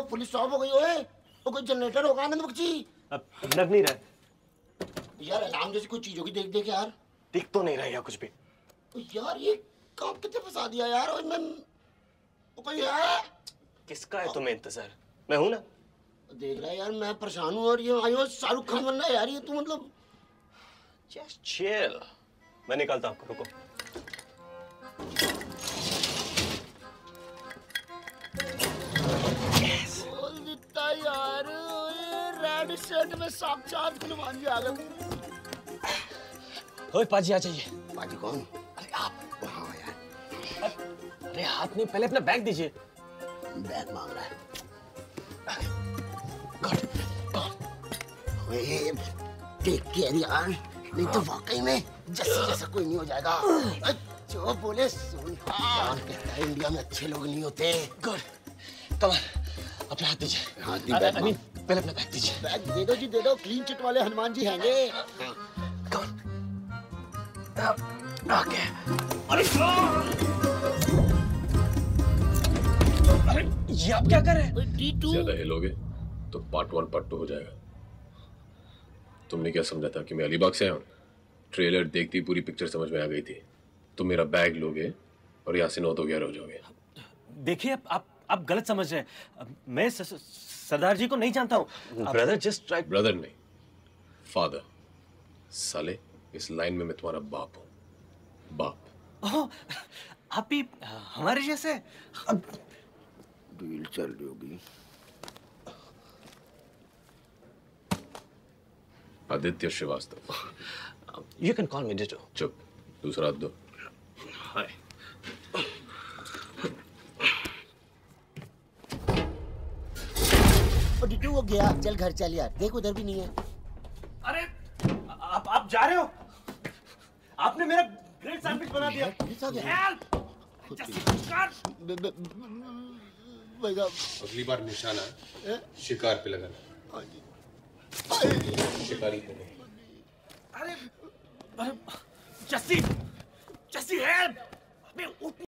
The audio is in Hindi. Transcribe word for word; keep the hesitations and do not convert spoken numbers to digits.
पुलिस ऑफ हो गई ओए। वो कोई जनरेटर होगा आनंद बख्शी। अब लग नहीं रहा यार अलार्म जैसी कोई चीज होगी, देख देख यार। दिख तो नहीं रहा यार कुछ भी। यार ये काम कितने फंसा दिया यार। और मैं वो कोई है। किसका है तुम्हें इंतजार? मैं हूं ना। देख रहा है यार मैं परेशान हूँ। और ये आयो शाहरुख खान बनना है यार। ये तू मतलब जस्ट चिल। मैं निकालता हूँ आपको, रुको। बोल देता यार। रेड शर्ट में साक्षात हनुमान जी आ गए। ओए पाजी आ जाइए। पाजी कौन? अरे आप। हाँ यार। अरे हाथ नहीं, पहले अपना बैग दीजिए। बैग मांग रहा है। God God. ओए टेक केयर यार, नहीं तो वाकई में जैसे जैसा कोई नहीं हो जाएगा। जो बोले सुन। कौन कहता है इंडिया में अच्छे लोग नहीं होते। गुड कम ऑन, अपना हाथ दीजिए। हाथ दी बैग अभी पहले अपना बैग दीजिए। बैग दे दो जी, दे दो। क्लीन चिट वाले हनुमान जी हैंगे। Come okay. अरे अरे ये आप क्या कर रहे हैं? टी टू ज्यादा हिलोगे तो पार्ट वन पार्ट टू हो जाएगा। तुमने क्या समझा था कि मैं अलीबाग से आया हूँ? ट्रेलर देखती पूरी पिक्चर समझ में आ गई थी। तुम मेरा बैग लोगे और यहाँ से नौ तो ग्यारह हो जाओगे। देखिए आप आप आप गलत समझ रहे हैं। मैं स, स, सरदार जी को नहीं जानता हूँ। Brother just try. ब्रदर नहीं, फादर। साले इस लाइन में मैं तुम्हारा बाप हूँ। बाप। ओह, आप भी हमारे जैसे। डील चल रही होगी। Aditya Srivastava. You can call me ditto. चुप, दूसरा हाथ दो। हाय। और डिटू वो गया। चल घर चल यार, देख उधर भी नहीं है। अरे आप आप जा रहे हो? आपने मेरा ग्रिल सैंडविच बना दिया। हेल्प! भाई अगली बार निशाना शिकार पे लगाना। शिकारी पे नहीं। अरे अरे जस्सी जस्सी हेल्प!